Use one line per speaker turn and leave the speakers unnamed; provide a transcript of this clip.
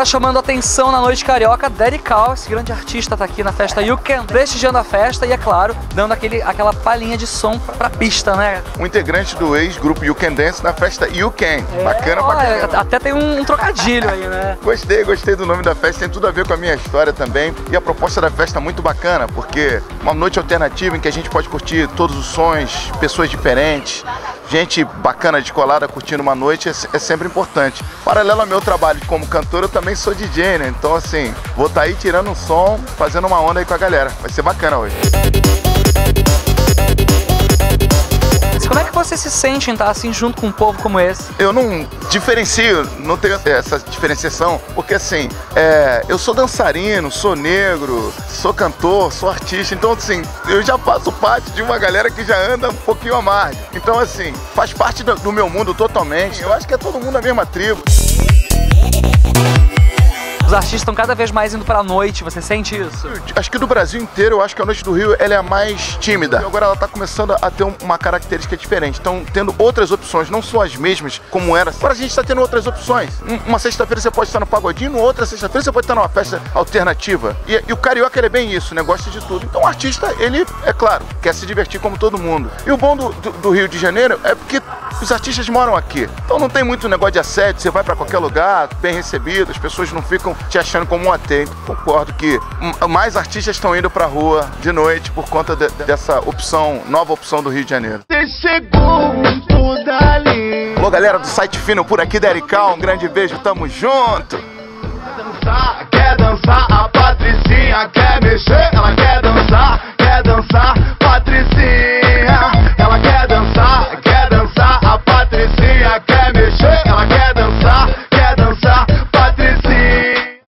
tá chamando a atenção na noite carioca. Derical, esse grande artista, tá aqui na festa You Can, prestigiando a festa e, é claro, dando aquela palhinha de som pra pista, né?
Um integrante do ex-grupo You Can Dance na festa You Can. Bacana pra caramba.
Até tem um trocadilho aí, né?
Gostei do nome da festa, tem tudo a ver com a minha história também. E a proposta da festa é muito bacana, porque uma noite alternativa em que a gente pode curtir todos os sons, pessoas diferentes, gente bacana de colada curtindo uma noite é sempre importante. Paralelo ao meu trabalho como cantor, eu também sou DJ, né? Então assim, vou estar aí tirando um som, fazendo uma onda aí com a galera. Vai ser bacana hoje.
Como é que você se sente em estar assim junto com um povo como esse?
Eu não diferencio, não tenho essa diferenciação, porque assim, eu sou dançarino, sou negro, sou cantor, sou artista, então assim, eu já faço parte de uma galera que já anda um pouquinho à margem. Então assim, faz parte do meu mundo totalmente. Eu acho que é todo mundo a mesma tribo.
Os artistas estão cada vez mais indo pra noite, você sente isso?
Acho que do Brasil inteiro, eu acho que a noite do Rio ela é a mais tímida. E agora ela tá começando a ter uma característica diferente. Estão tendo outras opções, não são as mesmas como era. Agora a gente tá tendo outras opções. Uma sexta-feira você pode estar no pagodinho, outra sexta-feira você pode estar numa festa alternativa. E o carioca ele é bem isso, né? Gosta de tudo. Então o artista, ele, é claro, quer se divertir como todo mundo. E o bom do Rio de Janeiro é porque os artistas moram aqui. Então não tem muito negócio de assédio, você vai pra qualquer lugar, bem recebido, as pessoas não ficam te achando como um atento. Concordo que mais artistas estão indo pra rua de noite por conta dessa nova opção do Rio de Janeiro. Você chegou muito dali. Alô, galera do Site Fino, por aqui, Derical, um grande beijo, tamo junto. Quer dançar, a Patricinha quer mexer, ela quer dançar, Patricinha.